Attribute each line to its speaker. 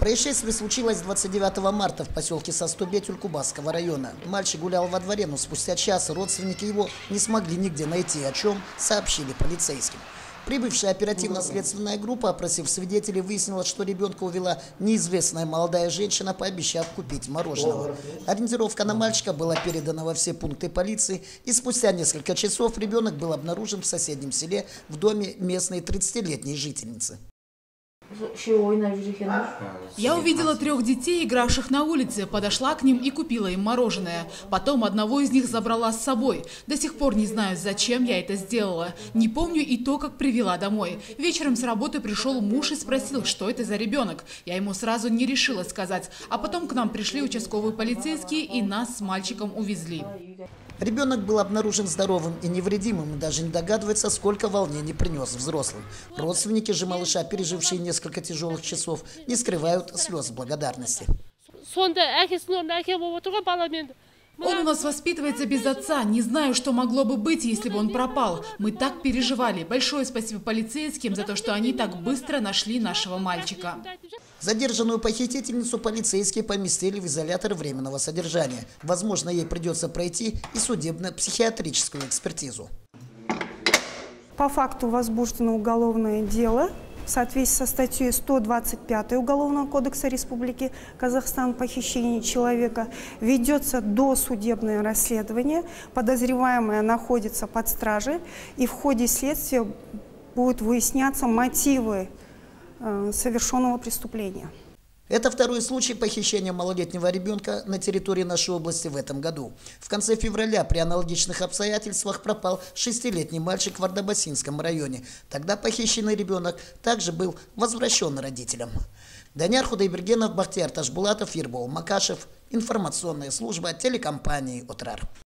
Speaker 1: Происшествие случилось 29 марта в поселке Состобе Тюлькубасского района. Мальчик гулял во дворе, но спустя час родственники его не смогли нигде найти, о чем сообщили полицейским. Прибывшая оперативно-следственная группа, опросив свидетелей, выяснила, что ребенка увела неизвестная молодая женщина, пообещав купить мороженого. Ориентировка на мальчика была передана во все пункты полиции, и спустя несколько часов ребенок был обнаружен в соседнем селе в доме местной 30-летней жительницы.
Speaker 2: Я увидела 3 детей, игравших на улице, подошла к ним и купила им мороженое. Потом одного из них забрала с собой. До сих пор не знаю, зачем я это сделала. Не помню и то, как привела домой. Вечером с работы пришел муж и спросил, что это за ребенок. Я ему сразу не решила сказать. А потом к нам пришли участковые полицейские и нас с мальчиком увезли.
Speaker 1: Ребенок был обнаружен здоровым и невредимым, и даже не догадывается, сколько волнений принес взрослым. Родственники же малыша, пережившие несколько тяжелых часов, не скрывают слез благодарности.
Speaker 2: Он у нас воспитывается без отца. Не знаю, что могло бы быть, если бы он пропал. Мы так переживали. Большое спасибо полицейским за то, что они так быстро нашли нашего мальчика.
Speaker 1: Задержанную похитительницу полицейские поместили в изолятор временного содержания. Возможно, ей придется пройти и судебно-психиатрическую экспертизу.
Speaker 3: По факту возбуждено уголовное дело в соответствии со статьей 125 Уголовного кодекса Республики Казахстан «Похищение человека». Ведется досудебное расследование. Подозреваемая находится под стражей. И в ходе следствия будут выясняться мотивы совершенного преступления.
Speaker 1: Это второй случай похищения малолетнего ребенка на территории нашей области в этом году. В конце февраля при аналогичных обстоятельствах пропал 6-летний мальчик в Ардабасинском районе. Тогда похищенный ребенок также был возвращен родителям. Данияр Худайбергенов, Бахтияр Ташбулатов, Ербол Макашев. Информационная служба телекомпании «Отрар».